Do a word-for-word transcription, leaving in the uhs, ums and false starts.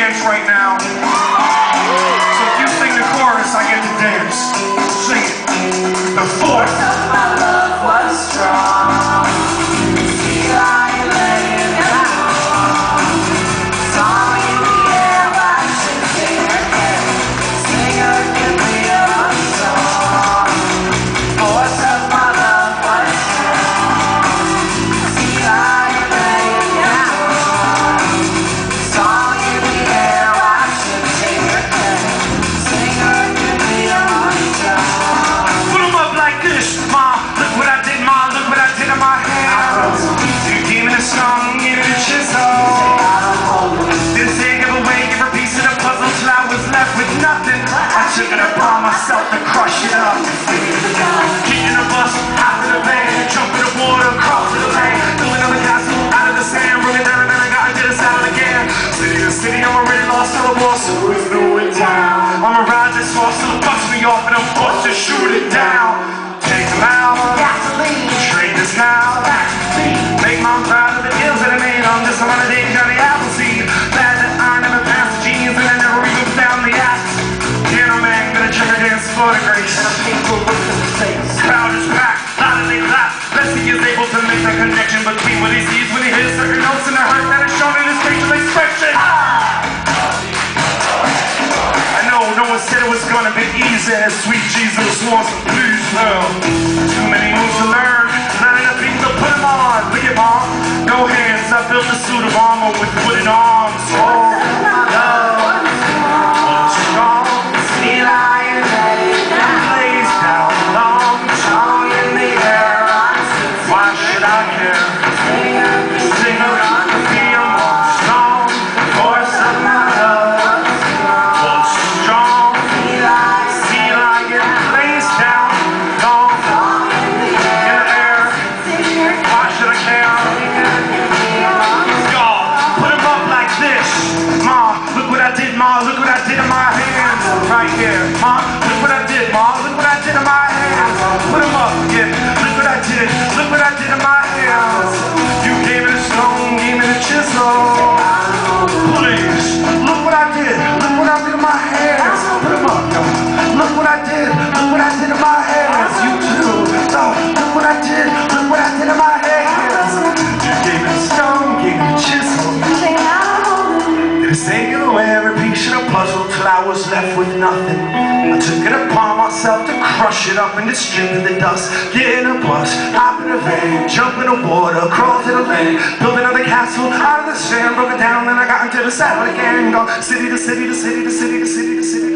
dance right now. So if you sing the chorus, I get to dance. Sing it. The fourth of my love was strong. See how you laying down. Song in the air, watching your head. Sing a good real song. Fourth of my love was strong. See how you laying down. Song in the air, watching your head. Sing a good real song. Put 'em up like this, Ma. Look what I did, Ma. Look what I did in my hands. You gave me the song, gave me the chisel. Didn't say give away, give her a piece of the puzzle till I was left with nothing. I took it upon myself to crush it up. Get in a bus, hop in the van, jump in the water, cross to the land, build another castle out of the sand, bring it down and then I got into the saddle again. City to city, I'm already lost all the boss, so there's no way down. I'm a ride this far, so bust me off and I'm forced to shoot it down. Take them out, gasoline, trade this now. Make my own proud of the deals that I made on just a lot of days down the Appleseed. Glad that I never passed the jeans and I never even found the axe. Piano man, gonna check her dance for the grace. And a painful look in the face. Crowd is packed, loud and they clap. Bessie is able to make the connection between what he sees when he hears certain notes and the hurt that is shown in his facial expression. I know no one said it was gonna be easy. Sweet Jesus wants some blues now. Too many moves to learn, not enough people to put them on. Look at Mom, no hands. I built a suit of armor with wooden arms. Oh, love, what's wrong? Feel I am ready. Plays down long, song in the air. Why should I care? Sing around the field, song, voice of my love. What's strong? Feel I get placed down long in the air. Why should I care? Y'all, put 'em up like this. Ma, look what I did, Ma. Look what I did in my hands. Right here. Ma, look what I did, Ma. Look what I did in my hands. Put 'em up, yeah. Look what I did. Look what I did in my hands. You gave me the stone, gave me the chisel. Please, look what I did. Look what I did in my hands. Put 'em up, yo. Look what I did. Look what I did in my hands. You too. Oh, look what I did. Look what I did in my hands. You gave me the stone, gave me the chisel. Didn't say give away every piece of the puzzle till I was left with nothing. I took it upon myself to crush it up and distribute the dust. Get in a bus, hop in a van, jump in the water, crawl to the land, build another castle out of the sand, broke it down, then I got into the saddle again. Go city to city to city to city to city to city.